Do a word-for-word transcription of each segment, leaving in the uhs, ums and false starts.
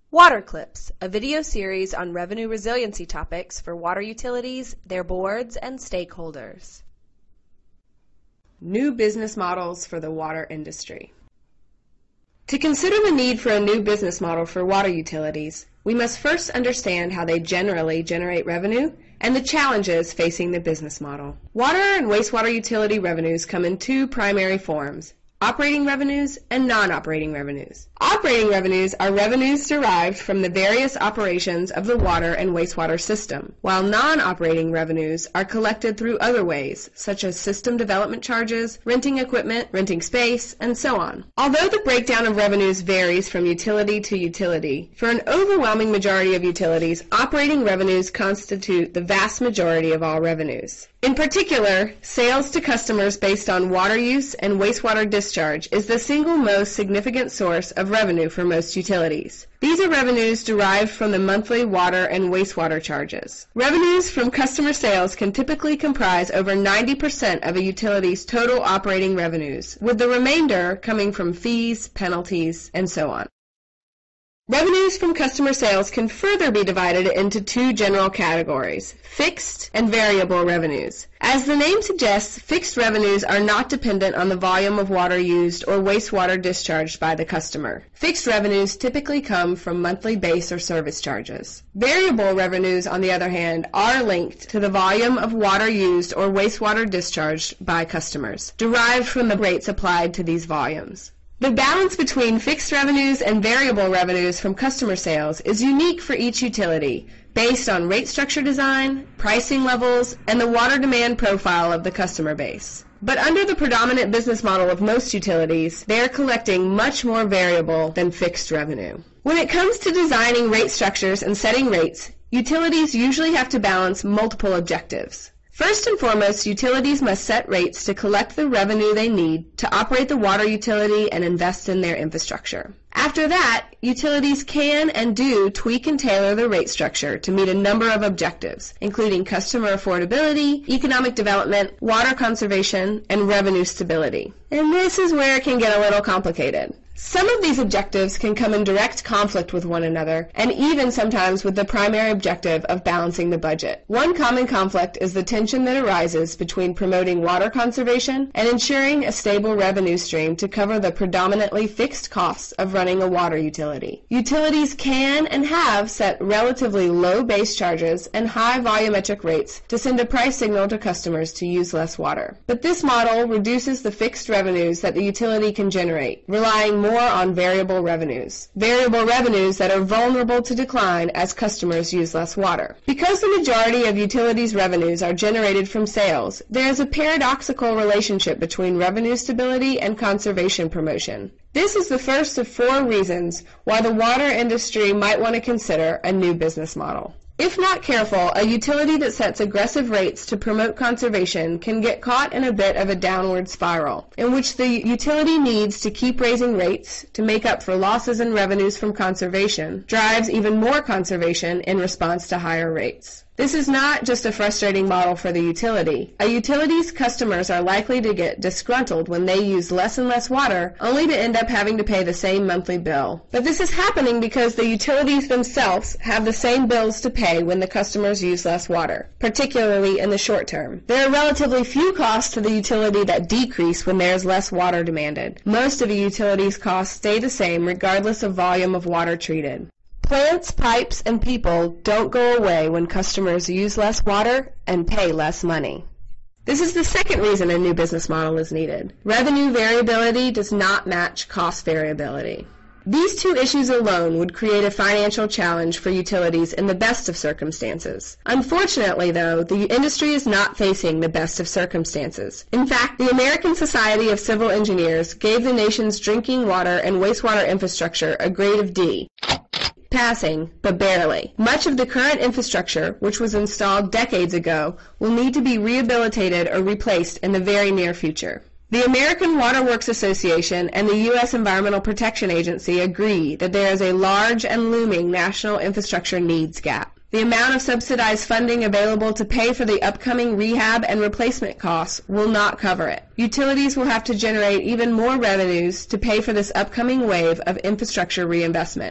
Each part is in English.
Water Clips, a video series on revenue resiliency topics for water utilities, their boards, and stakeholders. New business models for the water industry. To consider the need for a new business model for water utilities, we must first understand how they generally generate revenue and the challenges facing the business model. Water and wastewater utility revenues come in two primary forms: operating revenues and non-operating revenues. Operating revenues are revenues derived from the various operations of the water and wastewater system, while non-operating revenues are collected through other ways, such as system development charges, renting equipment, renting space, and so on. Although the breakdown of revenues varies from utility to utility, for an overwhelming majority of utilities, operating revenues constitute the vast majority of all revenues. In particular, sales to customers based on water use and wastewater discharge is the single most significant source of revenue for most utilities. These are revenues derived from the monthly water and wastewater charges. Revenues from customer sales can typically comprise over ninety percent of a utility's total operating revenues, with the remainder coming from fees, penalties, and so on. Revenues from customer sales can further be divided into two general categories: fixed and variable revenues. As the name suggests, fixed revenues are not dependent on the volume of water used or wastewater discharged by the customer. Fixed revenues typically come from monthly base or service charges. Variable revenues, on the other hand, are linked to the volume of water used or wastewater discharged by customers, derived from the rates applied to these volumes. The balance between fixed revenues and variable revenues from customer sales is unique for each utility, based on rate structure design, pricing levels, and the water demand profile of the customer base. But under the predominant business model of most utilities, they are collecting much more variable than fixed revenue. When it comes to designing rate structures and setting rates, utilities usually have to balance multiple objectives. First and foremost, utilities must set rates to collect the revenue they need to operate the water utility and invest in their infrastructure. After that, utilities can and do tweak and tailor the rate structure to meet a number of objectives, including customer affordability, economic development, water conservation, and revenue stability. And this is where it can get a little complicated. Some of these objectives can come in direct conflict with one another, and even sometimes with the primary objective of balancing the budget. One common conflict is the tension that arises between promoting water conservation and ensuring a stable revenue stream to cover the predominantly fixed costs of running a water utility. Utilities can and have set relatively low base charges and high volumetric rates to send a price signal to customers to use less water. But this model reduces the fixed revenues that the utility can generate, relying more more on variable revenues. Variable revenues that are vulnerable to decline as customers use less water. Because the majority of utilities' revenues are generated from sales, there is a paradoxical relationship between revenue stability and conservation promotion. This is the first of four reasons why the water industry might want to consider a new business model. If not careful, a utility that sets aggressive rates to promote conservation can get caught in a bit of a downward spiral, in which the utility needs to keep raising rates to make up for losses in revenues from conservation, drives even more conservation in response to higher rates. This is not just a frustrating model for the utility. A utility's customers are likely to get disgruntled when they use less and less water, only to end up having to pay the same monthly bill. But this is happening because the utilities themselves have the same bills to pay when the customers use less water, particularly in the short term. There are relatively few costs to the utility that decrease when there is less water demanded. Most of a utility's costs stay the same regardless of volume of water treated. Plants, pipes, and people don't go away when customers use less water and pay less money. This is the second reason a new business model is needed. Revenue variability does not match cost variability. These two issues alone would create a financial challenge for utilities in the best of circumstances. Unfortunately, though, the industry is not facing the best of circumstances. In fact, the American Society of Civil Engineers gave the nation's drinking water and wastewater infrastructure a grade of D. Passing, but barely. Much of the current infrastructure, which was installed decades ago, will need to be rehabilitated or replaced in the very near future. The American Water Works Association and the U S Environmental Protection Agency agree that there is a large and looming national infrastructure needs gap. The amount of subsidized funding available to pay for the upcoming rehab and replacement costs will not cover it. Utilities will have to generate even more revenues to pay for this upcoming wave of infrastructure reinvestment.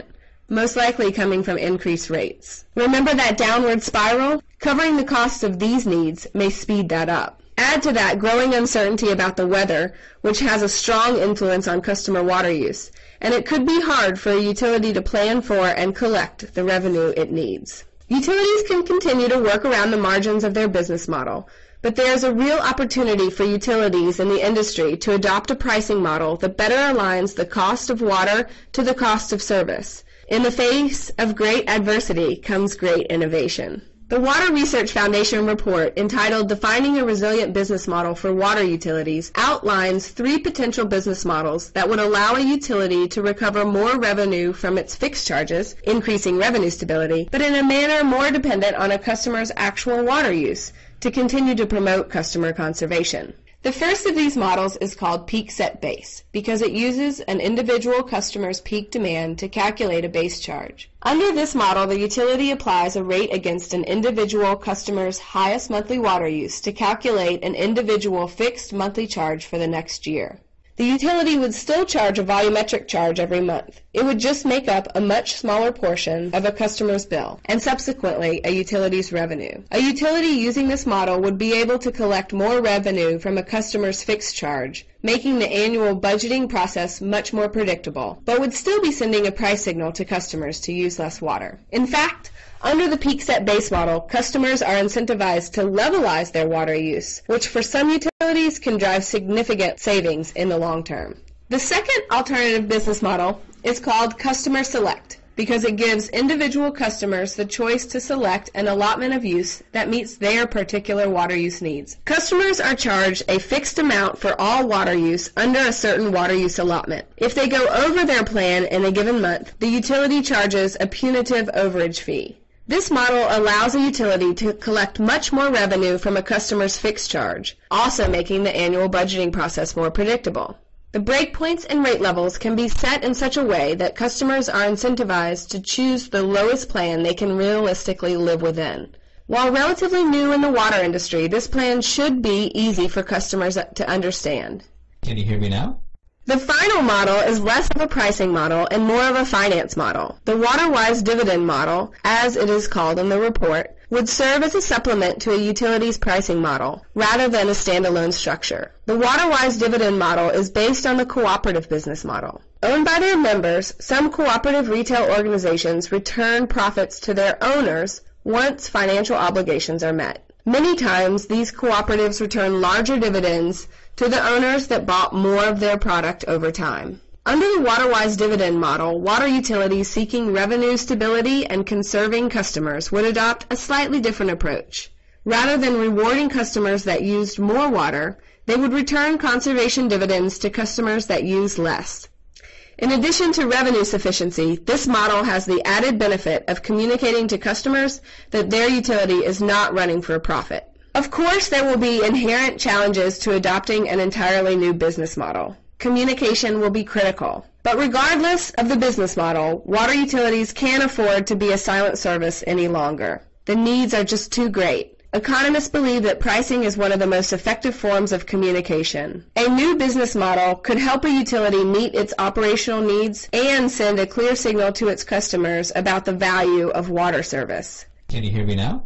most likely coming from increased rates. Remember that downward spiral? Covering the cost of these needs may speed that up. Add to that growing uncertainty about the weather, which has a strong influence on customer water use, and it could be hard for a utility to plan for and collect the revenue it needs. Utilities can continue to work around the margins of their business model, but there is a real opportunity for utilities in the industry to adopt a pricing model that better aligns the cost of water to the cost of service. In the face of great adversity comes great innovation. The Water Research Foundation report entitled Defining a Resilient Business Model for Water Utilities outlines three potential business models that would allow a utility to recover more revenue from its fixed charges, increasing revenue stability, but in a manner more dependent on a customer's actual water use to continue to promote customer conservation. The first of these models is called Peak Set Base because it uses an individual customer's peak demand to calculate a base charge. Under this model, the utility applies a rate against an individual customer's highest monthly water use to calculate an individual fixed monthly charge for the next year. The utility would still charge a volumetric charge every month. It would just make up a much smaller portion of a customer's bill, and subsequently a utility's revenue. A utility using this model would be able to collect more revenue from a customer's fixed charge, making the annual budgeting process much more predictable, but would still be sending a price signal to customers to use less water. In fact, under the Peak Set Base model, customers are incentivized to levelize their water use, which for some utilities can drive significant savings in the long term. The second alternative business model is called Customer Select because it gives individual customers the choice to select an allotment of use that meets their particular water use needs. Customers are charged a fixed amount for all water use under a certain water use allotment. If they go over their plan in a given month, the utility charges a punitive overage fee. This model allows a utility to collect much more revenue from a customer's fixed charge, also making the annual budgeting process more predictable. The breakpoints and rate levels can be set in such a way that customers are incentivized to choose the lowest plan they can realistically live within. While relatively new in the water industry, this plan should be easy for customers to understand. Can you hear me now? The final model is less of a pricing model and more of a finance model. The WaterWise dividend model, as it is called in the report, would serve as a supplement to a utility's pricing model, rather than a standalone structure. The WaterWise dividend model is based on the cooperative business model. Owned by their members, some cooperative retail organizations return profits to their owners once financial obligations are met. Many times, these cooperatives return larger dividends to the owners that bought more of their product over time. Under the WaterWise dividend model, water utilities seeking revenue stability and conserving customers would adopt a slightly different approach. Rather than rewarding customers that used more water, they would return conservation dividends to customers that used less. In addition to revenue sufficiency, this model has the added benefit of communicating to customers that their utility is not running for a profit. Of course, there will be inherent challenges to adopting an entirely new business model. Communication will be critical. But regardless of the business model, water utilities can't afford to be a silent service any longer. The needs are just too great. Economists believe that pricing is one of the most effective forms of communication. A new business model could help a utility meet its operational needs and send a clear signal to its customers about the value of water service. Can you hear me now?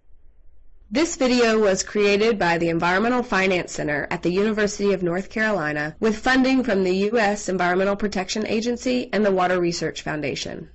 This video was created by the Environmental Finance Center at the University of North Carolina with funding from the U S Environmental Protection Agency and the Water Research Foundation.